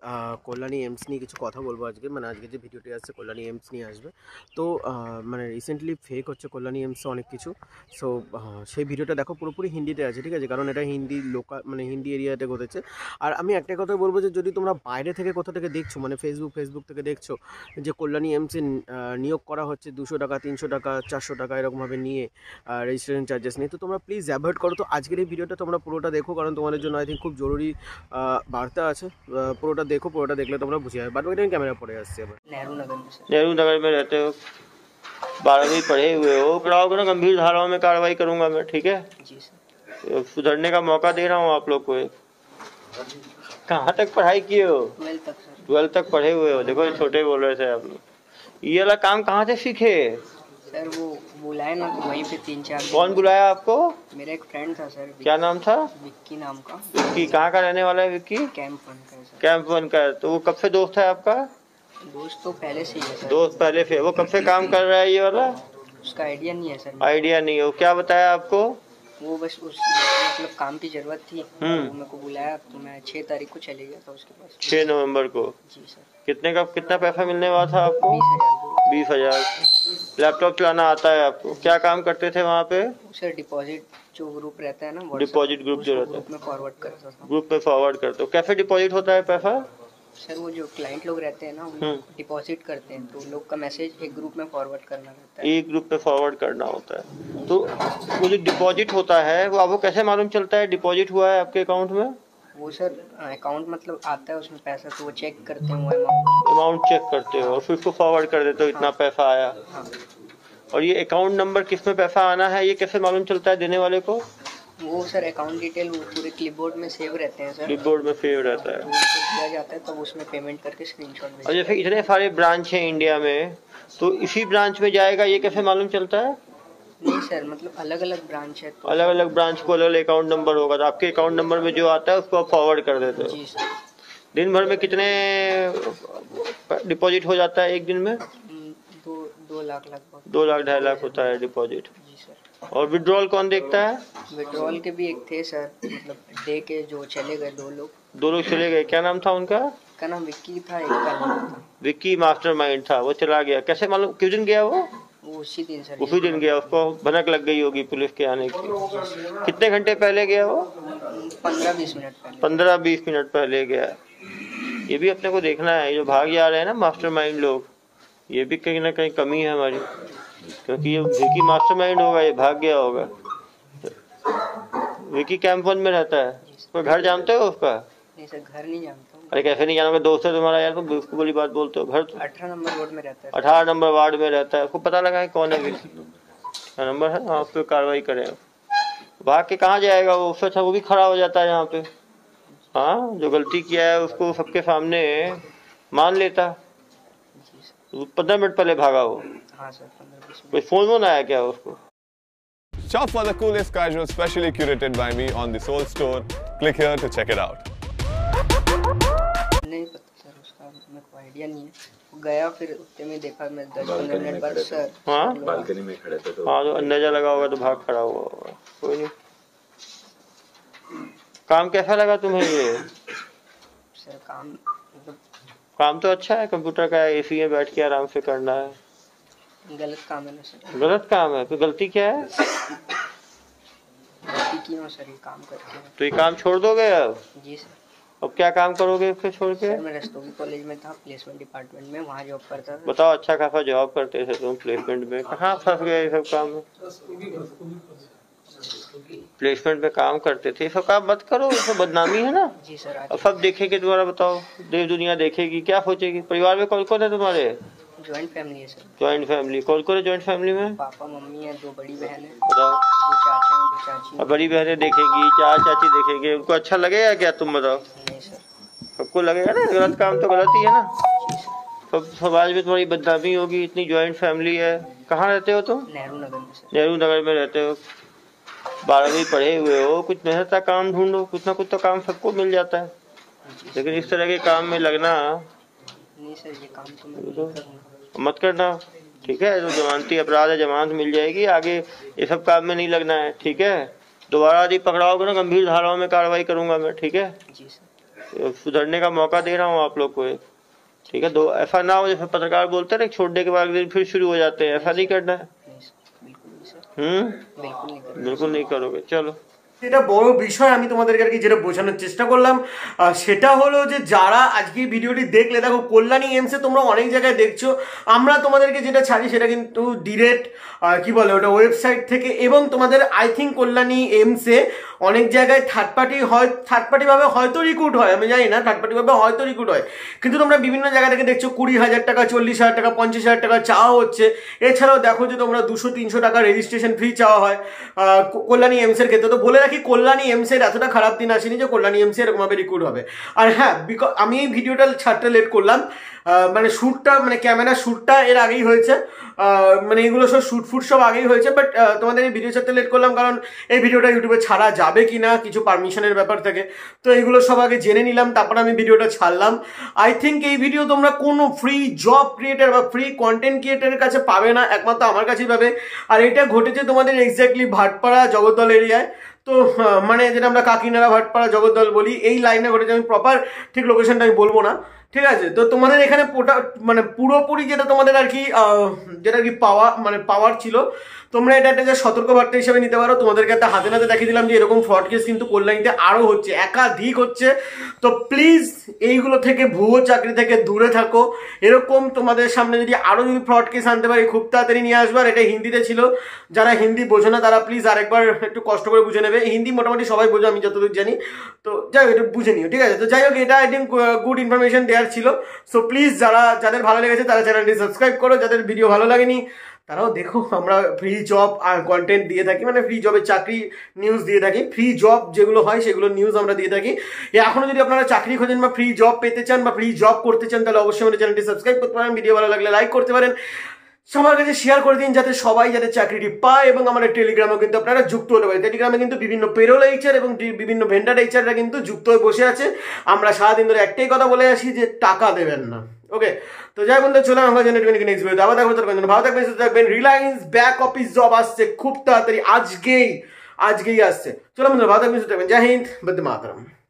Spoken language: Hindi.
কল্যাণী এমস নিয়ে কিছু কথা বলবো আজকে। মানে আজকে যে ভিডিওটি আসছে কল্যাণী এমস নিয়ে আসবে। তো মানে রিসেন্টলি ফেক হচ্ছে কল্যাণী এমসে অনেক কিছু। সো সেই ভিডিওটা দেখো, পুরোপুরি হিন্দিতে আছে, ঠিক আছে? কারণ এটা হিন্দি লোকাল, মানে হিন্দি এরিয়াতে ঘটেছে। আর আমি একটা কথা বলবো যে যদি তোমরা বাইরে থেকে কোথা থেকে দেখছো, মানে ফেসবুক থেকে দেখছো যে কল্যাণী এমসে নিয়োগ করা হচ্ছে 200 টাকা, 300 টাকা, 400 টাকা এরকমভাবে নিয়ে রেজিস্ট্রেশন চার্জেস নিয়ে, তো তোমরা প্লিজ অ্যাভয়েড করো। তো আজকের এই ভিডিওটা তোমরা পুরোটা দেখো, কারণ তোমাদের জন্য আই থিঙ্ক খুব জরুরি বার্তা আছে। পুরোটা देखो, পুরোটা দেখলে তোমরা বুঝে যাবে। बाद में कैमरा पड़े আসছে আবার। नेहरू नगर में रहते हो, 12वीं पढ़े हुए हो, कराओगे ना गंभीर धाराओं में कार्रवाई करूंगा मैं, ठीक है जी सर। सुधरने का मौका दे रहा हूँ आप लोग को। कहाँ तक पढ़ाई किए हो? 12 तक पढ़े हुए हो। देखो छोटे बोल रहे थे आप लोग। ये वाला काम कहाँ से सीखे सर? वो बुलाए ना, तो वहीं पे 3-4। कौन बुलाया आपको? मेरा एक फ्रेंड था सर। क्या नाम था? विक्की नाम का। विक्की कहाँ का रहने वाला है? विक्की कैंप 1 का है सर। कैंप 1 का है। तो वो कब से दोस्त है आपका? दोस्त तो पहले से ही है सर। दोस्त पहले से। वो कब से काम कर रहा है ये वाला? उसका आइडिया नहीं है सर। आइडिया नहीं है। वो क्या बताया आपको? वो बस उस मतलब काम की जरूरत थी, तो मेरे को बुलाया, तो मैं 6 तारीख को चले गया था उसके पास। 6 नवंबर को? जी सर। कितना पैसा मिलने वाला था आपको? 20,000। लैपटॉप चलाना आता है आपको? क्या काम करते थे वहाँ पे? सर डिपॉजिट जो ग्रुप रहता है ना, डिपॉजिट ग्रुप जो रहता है, ग्रुप में फॉरवर्ड करता था। ग्रुप में फॉरवर्ड करते हो। कैसे डिपॉजिट होता है पैसा? सर वो जो क्लाइंट लोग रहते हैं ना, वो डिपॉजिट करते हैं, तो लोग का मैसेज एक ग्रुप में फॉरवर्ड करना रहता है। एक ग्रुप में फॉरवर्ड करना होता है। तो वो जो डिपॉजिट होता है वो आपको कैसे मालूम चलता है डिपॉजिट हुआ है आपके अकाउंट में? वो सर अकाउंट मतलब आता है उसमें पैसा, तो वो चेक करते हैं, वो अमाउंट चेक करते हो और फिर उसको फॉरवर्ड कर देते हो इतना पैसा आया। और ये अकाउंट नंबर किस में पैसा आना है ये कैसे मालूम चलता है देने वाले को? वो सर अकाउंट डिटेल वो पूरे क्लिपबोर्ड में सेव रहते हैं सर। क्लिपबोर्ड में सेव रहता है, दिया जाता है, तब उसमें पेमेंट करके स्क्रीनशॉट भेजते हैं। और जैसे इतने सारे ब्रांच हैं इंडिया में, तो इसी ब्रांच में जाएगा ये कैसे मालूम चलता है? नहीं सर, मतलब अलग अलग ब्रांच है, तो अलग अलग ब्रांच को अलग अलग अकाउंट नंबर होगा, तो आपके अकाउंट नंबर में जो आता है उसको आप फॉरवर्ड कर देते हो। जी सर। दिन भर में कितने डिपॉजिट हो जाता है एक दिन में? 2 लाख लगभग। 2 लाख 2.5 लाख होता है डिपॉजिट। जी सर। और विड्रॉल कौन देखता है? विड्रॉल के भी एक थे सर, मतलब डे के जो चले गए 2 लोग। 2 लोग चले गए। क्या नाम था उनका? का नाम विक्की था, एक का नाम था विक्की। मास्टरमाइंड था, वो चला गया। कैसे मालूम किस दिन गया वो? उसी दिन सर। उसी दिन गया, उसको भनक लग गई होगी पुलिस के आने की। कितने घंटे पहले गया वो? 15-20 मिनट पहले। 15-20 मिनट पहले गया। ये भी अपने को देखना है, ये जो भाग जा रहे हैं ना मास्टरमाइंड लोग, ये भी कहीं ना कहीं कमी है हमारी, क्योंकि ये विकी मास्टरमाइंड होगा, ये भाग गया होगा। विकी कैंप 1 में रहता है। तो घर जानते हो उसका? नहीं सर, घर नहीं जानता हूँ। अरे कैसे नहीं जानोगे, दोस्त है तुम्हारा यार, तुम उसको बड़ी बात बोलते हो। घर 18 नंबर वार्ड में रहता है। 18 नंबर वार्ड में रहता है। उसको पता लगा है कौन है विकी, क्या नंबर है, हाँ उस पर कार्रवाई करें। भाग के कहाँ जाएगा वो? उससे अच्छा वो भी खड़ा हो जाता है यहाँ पे। हाँ, जो गलती किया है उसको सबके सामने मान लेता। 15 मिनट पहले भागा वो। हाँ सर, 15-20 मिनट। कोई फोन आया क्या उसको? Shop for the coolest casual specially curated by me on the Soul Store. Click here to check it out. नहीं पता सर उसका, मेरे को आइडिया नहीं है। वो गया, फिर उतने में देखा मैं 10-15 मिनट बाद सर। हाँ बालकनी में खड़े थे, तो हाँ, तो अंदाजा लगा होगा तो भाग खड़ा हुआ होगा। कोई नहीं। काम कैसा लगा तुम्हें ये? सर काम मतलब काम तो अच्छा है, कंप्यूटर का है, एसी में बैठ के आराम से करना है। गलत काम है ना सर। गलत काम है तो गलती क्या है? गलती की ना सर, ये काम करके। तो ये काम छोड़ दोगे अब? जी सर। अब क्या काम करोगे फिर छोड़ के? सर मैं रस्तोगी कॉलेज में था, प्लेसमेंट डिपार्टमेंट में, वहाँ जॉब करता था। बताओ, अच्छा खासा जॉब करते थे तुम प्लेसमेंट में, कहाँ फंस गए ये सब काम में? प्लेसमेंट में काम करते थे, ये सब काम मत करो, ये सब बदनामी है ना। जी सर। अब सब देखेंगे तुम्हारा, बताओ देश दुनिया देखेगी, क्या सोचेगी? परिवार में कौन कौन है तुम्हारे? जॉइंट फैमिली है सर। Joint family. कौन कौन है जॉइंट फैमिली में? पापा मम्मी है, 2 बड़ी बहन है, बताओ। 2 चाचा हैं, 2 चाची। अब बड़ी बहनें देखेगी, चाची देखेंगे, उनको अच्छा लगेगा क्या? तुम बताओ। नहीं सर। सबको लगेगा ना, गलत काम तो गलत ही है ना। जी सर। सब समाज में तुम्हारी बदनामी होगी। इतनी जॉइंट फैमिली है। कहाँ रहते हो तुम? नेहरू नगर में सर। नेहरू नगर में रहते हो, 12वीं पढ़े हुए हो, कुछ मेहनत का काम ढूंढो, कुछ ना कुछ तो काम सबको मिल जाता है, लेकिन इस तरह के काम में लगना नहीं सर, ये काम तो मैं नहीं करूँगा। मत करना, ठीक है? जो जमानती अपराध है, जमानत मिल जाएगी, आगे ये सब काम में नहीं लगना है, ठीक है? दोबारा यदि पकड़ाओगे ना गंभीर धाराओं में कार्रवाई करूंगा मैं, ठीक है? जी सर। सुधरने का मौका दे रहा हूँ आप लोग को एक, ठीक है। दो ऐसा ना हो जैसे पत्रकार बोलते हैं ना, छोड़ने के बाद फिर शुरू हो जाते हैं, ऐसा नहीं करना है। बिल्कुल नहीं करोगे, चलो। এটা বড় বিষয় আমি তোমাদেরকে আর কি যেটা বোঝানোর চেষ্টা করলাম সেটা হলো যে যারা আজকে ভিডিওটি দেখলে, দেখো কল্যাণী এমসে তোমরা অনেক জায়গায় দেখছো, আমরা তোমাদেরকে যেটা ছাড়ি সেটা কিন্তু ডিরেক্ট কি বলে ওটা ওয়েবসাইট থেকে, এবং তোমাদের আই থিঙ্ক কল্যাণী এমসে অনেক জায়গায় থার্ড পার্টি ভাবে হয়তো রিক্রুট হয়, আমি জানি না, থার্ড পার্টি ভাবে হয়তো রিক্রুট হয়, কিন্তু তোমরা বিভিন্ন জায়গা থেকে দেখছো 20,000 টাকা, 40,000 টাকা, 50,000 টাকা চাওয়া হচ্ছে। এছাড়াও দেখো যে তোমরা 200-300 টাকা রেজিস্ট্রেশন ফি চাওয়া হয় কল্যাণী এমসের ক্ষেত্রে। তো বলে রাখি কল্যাণী এমসের এতটা খারাপ দিন আসেনি যে কল্যাণী এমসে এরকমভাবে রিক্রুট হবে। আর হ্যাঁ, আমি এই ভিডিওটা ছাড়তে লেট করলাম, মানে শ্যুটটা মানে ক্যামেরা শ্যুটটা এর আগেই হয়েছে, মানে এগুলো সব শ্যুট সব আগেই হয়েছে, বাট তোমাদের এই ভিডিও ছাড়তে লেট করলাম কারণ এই ভিডিওটা ইউটিউবে ছাড়া যাবে কি না কিছু পারমিশনের ব্যাপার থাকে, তো এগুলো সব আগে জেনে নিলাম, তারপর আমি ভিডিওটা ছাড়লাম। আই থিঙ্ক এই ভিডিও তোমরা কোনো ফ্রি জব ক্রিয়েটার বা ফ্রি কন্টেন্ট ক্রিয়েটারের কাছে পাবে না, একমাত্র আমার কাছেই পাবে। আর এটা ঘটেছে তোমাদের এক্স্যাক্টলি ভাটপাড়া জগদ্দল এরিয়ায়, তো মানে যেটা আমরা কাকিনাড়া ভাটপাড়া জগদ্দল বলি, এই লাইনে ঘটেছে। আমি প্রপার ঠিক লোকেশনটা আমি বলবো না, ঠিক আছে। তো তোমাদের এখানে মানে পুরোপুরি যেটা তোমাদের আর কি যেটা কি পাওয়ার ছিল, তোমরা এটা একটা সতর্কবার্তা হিসেবে নিতে পারো। তোমাদেরকে একটা হাতে নাতে দেখিয়ে দিলাম যে এরকম ফ্রড কেস কিন্তু কল্যাণীতে আরও হচ্ছে, একাধিক হচ্ছে। তো প্লিজ এইগুলো থেকে, ভুয়ো চাকরি থেকে দূরে থাকো। এরকম তোমাদের সামনে যদি ফ্রড কেস আনতে পারি খুব তাড়াতাড়ি নিয়ে আসবো। আর এটা হিন্দিতে ছিল, যারা হিন্দি বোঝো না তারা প্লিজ আরেকবার একটু কষ্ট করে বুঝে নেবে। হিন্দি মোটামুটি সবাই বোঝো, আমি যতদূর জানি, তো যাই হোক একটু বুঝে নিও, ঠিক আছে। তো যাই হোক, এটা আই থিঙ্ক গুড ইনফরমেশন দেওয়ার ছিল। সো প্লিজ যাদের ভালো লেগেছে তারা চ্যানেলটি সাবস্ক্রাইব করো, যাদের ভিডিও ভালো লাগেনি তারাও দেখো। আমরা ফ্রি জব আর কন্টেন্ট দিয়ে থাকি, মানে ফ্রি জবের চাকরি নিউজ দিয়ে থাকি, ফ্রি জব যেগুলো হয় সেগুলো নিউজ আমরা দিয়ে থাকি। এখনো যদি আপনারা চাকরি খোঁজেন বা ফ্রি জব পেতে চান বা ফ্রি জব করতে চান, তাহলে অবশ্যই আমাদের চ্যানেলটি সাবস্ক্রাইব করতে পারেন, ভিডিও ভালো লাগলে লাইক করতে পারেন, সবার কাছে শেয়ার করে দিন যাতে সবাই যাতে চাকরিটি পায়। এবং আমাদের টেলিগ্রামেও কিন্তু আপনারা যুক্ত হতে পারেন। টেলিগ্রামে কিন্তু বিভিন্ন পেরোল এইচআর এবং বিভিন্ন ভেন্ডার এইচআররা কিন্তু যুক্ত হয়ে বসে আছে। আমরা সারাদিন ধরে একটাই কথা বলে আসি যে টাকা দেবেন না, ওকে। তো যাই বন্ধু, চলে আমরা জেনে নেক্সট ভিডিও আবার দেখো। তার ভালো থাকবেন, সুস্থ থাকবেন। রিলায়েন্স ব্যাক অফিস জব আসছে খুব তাড়াতাড়ি, আজকেই আসছে। চলো বন্ধু, ভালো থাকবেন, সুস্থ থাকবেন। জয় হিন্দ, বন্দে মাতরম।